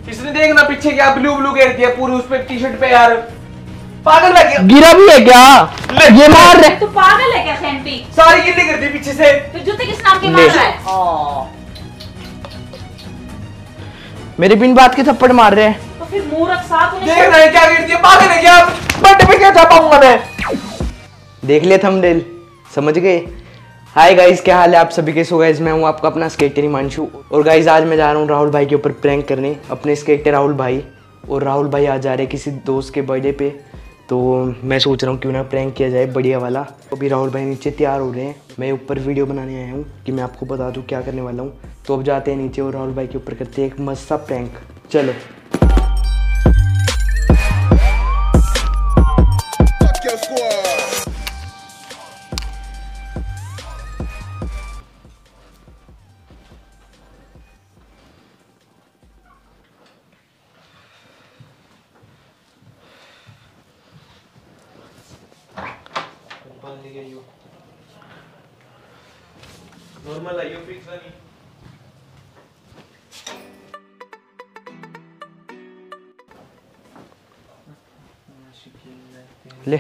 इसने देखना पीछे क्या ब्लू ब्लू घेर दिया पूरी उस पे टी शर्ट पे यार। पागल है क्या? गिरा भी है क्या? ये मार रहे। तू पागल है क्या सैंटी? सारी गिल्ली कर दी पीछे से। तो जूते किस नाम के मार रहा है? मेरे बिन बात के थप्पड़ मार रहे हैं। तो फिर मूर्ख साथ उन्हें देख रहे क्या गिर दिया? पागल है क्या? बर्थडे पे क्या छापाऊंगा मैं? देख लिया थंबनेल, समझ गए? हाय गाइस, क्या हाल है आप सभी के? सो गाइस, मैं हूँ आपका अपना स्केटर हिमांशु। और गाइस आज मैं जा रहा हूँ राहुल भाई के ऊपर प्रैंक करने, अपने स्केटर राहुल भाई। और राहुल भाई आज जा रहे हैं किसी दोस्त के बर्थडे पे, तो मैं सोच रहा हूँ क्यों ना प्रैंक किया जाए बढ़िया वाला। अभी राहुल भाई नीचे तैयार हो रहे हैं, मैं ऊपर वीडियो बनाने आया हूँ कि मैं आपको बता दूँ क्या करने वाला हूँ। तो अब जाते हैं नीचे और राहुल भाई के ऊपर करते हैं एक मस्त सा प्रैंक। चलो। नॉर्मल आइयो फिक्स वाली। ले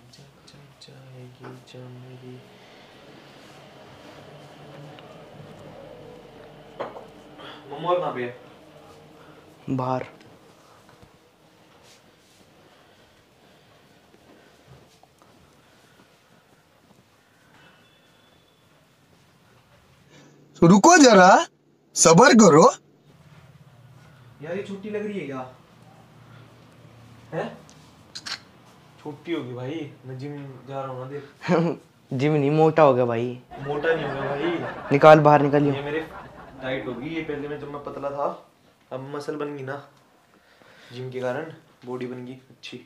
मम्मा कहाँ पे है? बाहर। रुको जरा, सब्र करो यार। ये छुट्टी लग रही है क्या? हैं? छुट्टी होगी भाई, मैं जिम जा रहा हूँ ना। देख जिम नहीं, मोटा हो गया भाई। मोटा नहीं होगा भाई। निकाल बाहर, निकालियो। ये मेरे डाइट होगी। ये पहले में जब मैं पतला था, अब मसल बन गई ना जिम के कारण, बॉडी बन गई अच्छी।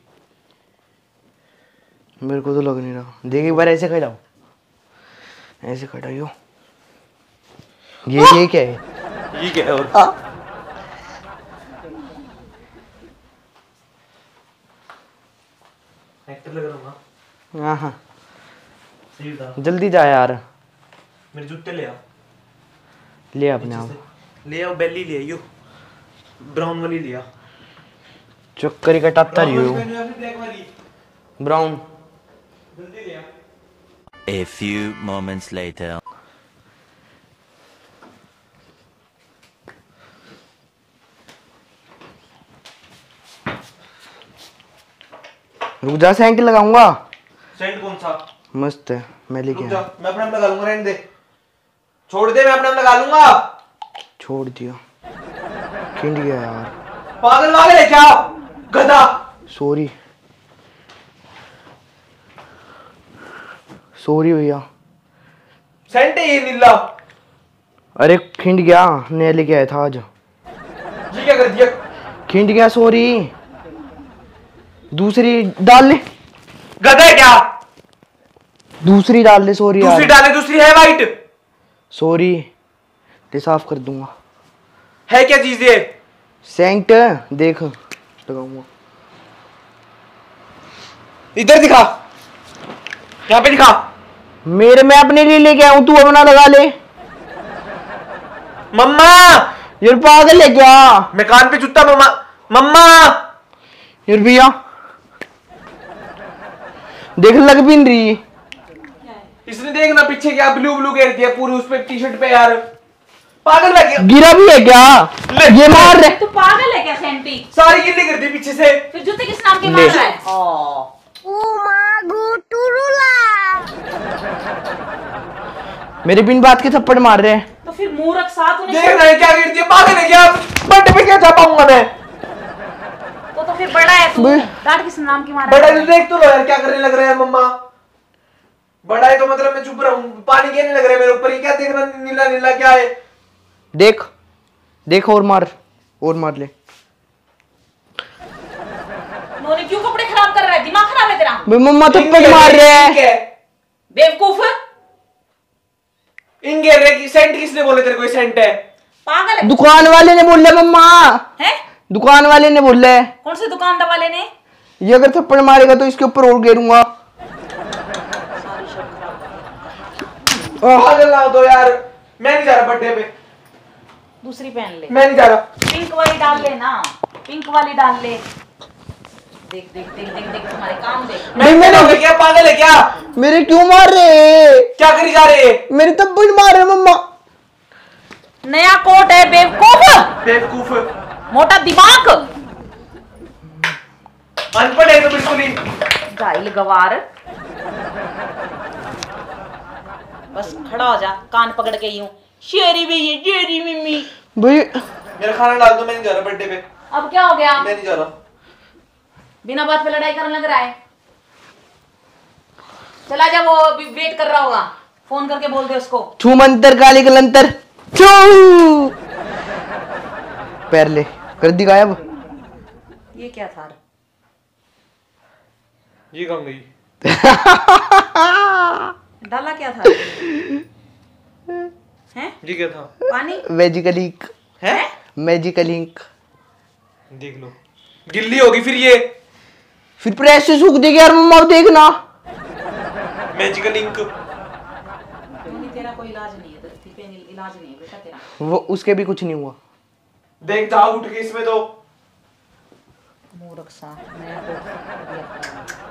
मेरे को तो लग नहीं रहा। देख एक बार ऐसे खड़ा हो, ऐसे खड़ा हो। ये क्या है? ये क्या है? और एक्टर लग रहा हूँ। हाँ हाँ, सही था। जल्दी जा यार। मेरे जूते ले आ। ले अपने आप। ले आओ, बेली ले आइयो, ब्राउन वाली ले आ। चक्कर कटाता रही हो। ब्राउन। जल्दी ले आ। A few moments later. रुक जा, सेंट लगाऊंगा। सेंट कौन सा? मस्त है, मैं लेके रुक जा, आया। मैं अपने आप लगा लूंगा। रहने दे, छोड़ दे, मैं अपने आप लगा लूंगा। छोड़ दिया, खिंड गया यार। पागल वागल है क्या गधा? सॉरी सॉरी भैया। सेंट है ये नीला। अरे खिंड गया, नया लेके आया था आज। ये क्या कर दिया? खिंड गया, सॉरी। दूसरी डाल ले। गधा है क्या? दूसरी डाल ले, सॉरी यार। दूसरी डाले, दूसरी है वाइट। सॉरी, ते साफ कर दूंगा। है क्या चीज ये? सेंट देख लगाऊंगा। इधर दिखा, यहाँ पे दिखा। मेरे मैं अपने लिए लेके आया हूं, तू अपना लगा ले। मम्मा, यार पागल है क्या? मैं कान पे जूता। मम्मा मम्मा। यार भैया देख, लग भी नहीं रही। इसने देखना पीछे क्या ब्लू ब्लू घेर दिया पूरी उस पे टी शर्ट पे यार। पागल है क्या? गिरा भी है क्या? ये मार रहे। तू पागल है क्या सैंटी? सारी गिल्ली कर दी पीछे से। फिर जूते किस नाम के मार रहा है? मेरे बिन बात के थप्पड़ मार रहे हैं। तो फिर मूर्ख साथ उन्हें देख रहे क्या गिर दिया? पागल है क्या? बर्थडे पे क्या छापाऊंगा मैं? तो फिर बड़ा है तू। डांट किस नाम की मारा बड़ा है? है तो देख तो लो यार क्या करने लग रहा है मम्मा। बड़ा है तो मतलब मैं चुप रहा हूँ। पानी कहने लग रहा है मेरे ऊपर। ये क्या देख रहा? नीला नीला क्या है? देख देख, और मार ले। नोनी क्यों कपड़े खराब कर रहा है? दिमाग खराब है तेरा? मम्मा थप्पड़ मार रहे हैं। बेवकूफ। इनके रे सेंट किसने बोले तेरे को? ये सेंट है। पागल है। दुकान वाले ने बोल रहा मम्मा। हैं? दुकान वाले ने बोल रहा। कौन से दुकान वाले ने? ये अगर थप्पड़ मारेगा तो इसके ऊपर और गिरूंगा। पागल ना हो तो यार। मैं नहीं जा रहा बर्थडे पे। दूसरी पहन ले। मैं नहीं जा रहा। पिंक वाली डाल ले। ले ना, पिंक वाली डाल ले। देख देख देख देख देख तुम्हारे काम देख। मैंने क्या पागल है क्या? मेरे क्यों मार रहे? क्या करी जा रहे? मेरे तब मार रहे मम्मा। नया कोट है बेवकूफ। बेवकूफ, मोटा दिमाग, अनपढ़ है तो बिल्कुल ही। जाहिल गवार। बस खड़ा हो जा, कान पकड़ के यूं शेरी भैया शेरी मम्मी। भाई मेरा खाना डाल दो, मैं नहीं जा रहा बर्थडे पे। अब क्या हो गया? मैं नहीं जा रहा। बिना बात पे लड़ाई करने लग रहा है। चला जा, वो वेट कर रहा होगा, फोन करके बोल दे उसको। छू मंतर काली कलंतर छू। पैर ले कर दी गायब। ये क्या था? ये कहाँ गई? डाला क्या था? हैं? ये क्या था? पानी? मैजिकल इंक है? Magical ink. देख लो, गिल्ली होगी फिर ये। फिर प्रेस से सूख देगी यार मम्मा, देखना। Magical ink. तेरा कोई इलाज नहीं है, धरती पे इलाज नहीं है बेटा तेरा। वो उसके भी कुछ नहीं हुआ। देख जाओ उठ के इसमें तो। मूर्ख सा नया कोट।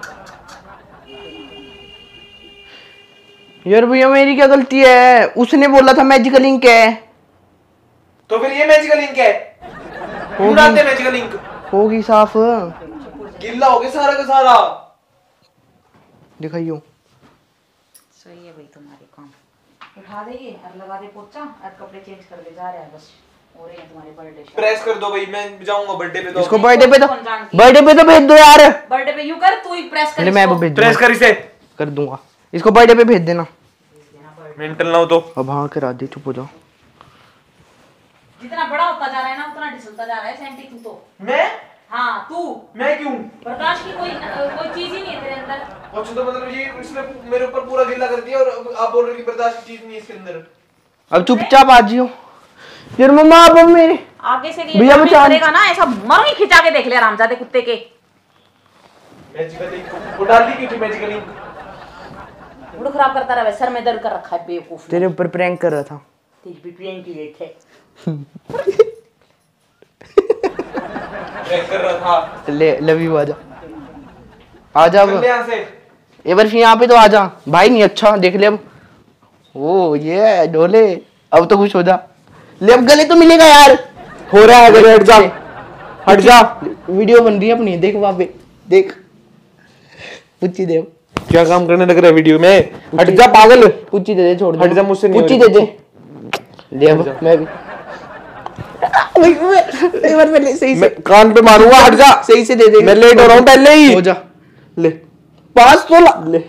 यार भैया मेरी क्या गलती है? उसने बोला था मैजिकल इंक है। तो फिर ये मैजिकल इंक है। क्यों डालते मैजिकल इंक? होगी साफ। गिल्ला हो गया सारा का सारा। दिखाइयो। सही है भाई तुम्हारे काम। उठा दे ये और लगा दे पोछा और कपड़े चेंज कर दे, जा रहा है बस। हो रहे हैं तुम्हारे बर्थडे। प्रेस कर दो भाई, मैं जाऊंगा बर्थडे पे। तो इसको बर्थडे पे तो भेज दो यार। बर्थडे पे यू कर, तू ही प्रेस कर। मैं वो भेज प्रेस कर इसे। कर दूंगा इसको, बर्थडे पे भेज देना। मेंटल ना हो तो। अब हाँ करा दे, चुप हो जाओ। जितना बड़ा होता जा रहा है ना उतना ढिसलता जा रहा है सेंटी तू तो। मैं? हाँ तू। मैं क्यों? बर्दाश्त की कोई चीज ही नहीं है तेरे अंदर। अच्छा तो मतलब ये इसने मेरे ऊपर पूरा गिल्ला कर दिया और आप बोल रहे हो कि बर्दाश्त की चीज नहीं है इसके अंदर। अब चुपचाप आ जियो यार मम्मा। आप मेरे आगे से भैया बचा करेगा ना ऐसा, मर खिंचा के देख ले आरामजादे कुत्ते के। मैजिकल इंक वो डाल दी क्यों थी? मैजिकल इंक मूड खराब करता रहा, सर में दर्द कर रखा है बेवकूफ। तेरे ऊपर प्रैंक कर रहा था। तेरी भी प्रैंक की गई थे। चेक कर रहा था। ले लव यू, आजा आजा। अब यहाँ से एक बार यहाँ पे तो आजा भाई। नहीं अच्छा देख ले अब। ओ ये डोले, अब तो खुश हो जा। ले अब गले तो मिलेगा यार। हो रहा है। हट जा, हट जा। वीडियो बन रही है अपनी, देख वहां पे देख। पुच्ची दे, क्या काम करने लग रहा है वीडियो में? हट जा पागल। पुच्ची दे दे, छोड़ दे। हट जा मुझसे नहीं पुच्ची हो दे रही। दे। ले अब मैं भी एक बार पहले सही से कान पे मारूंगा। हट जा, सही से दे दे। मैं लेट हो रहा हूँ पहले ही। हो जा। ले 516 ले।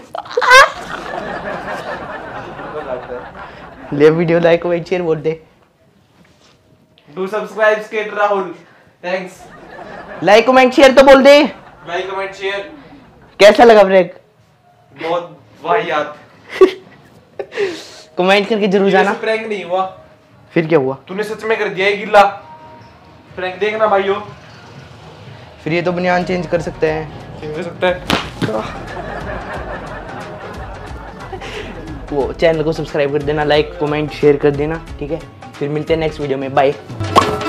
ले वीडियो लाइक कमेंट शेयर बोल दे। Do subscribe skate Rahul. Thanks. Like comment share तो बोल दे। Like comment share. कैसा लगा ब्रेक? बहुत वाहियात। कमेंट करके जरूर जाना। प्रैंक नहीं हुआ। फिर क्या हुआ? तूने सच में कर दिया ये गिल्ला। प्रैंक देखना भाइयों। फिर ये तो बनियान चेंज कर सकते हैं। चेंज कर सकता है। वो चैनल को सब्सक्राइब कर देना, लाइक कमेंट शेयर कर देना, ठीक है। फिर मिलते हैं नेक्स्ट वीडियो में, बाय।